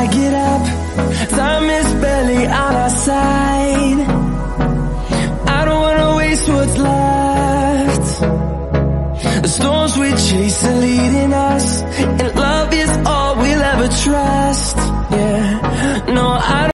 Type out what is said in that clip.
I get up, time is barely on our side. I don't wanna waste what's left. The storms we chase are leading us, and love is all we'll ever trust. Yeah, no, I don't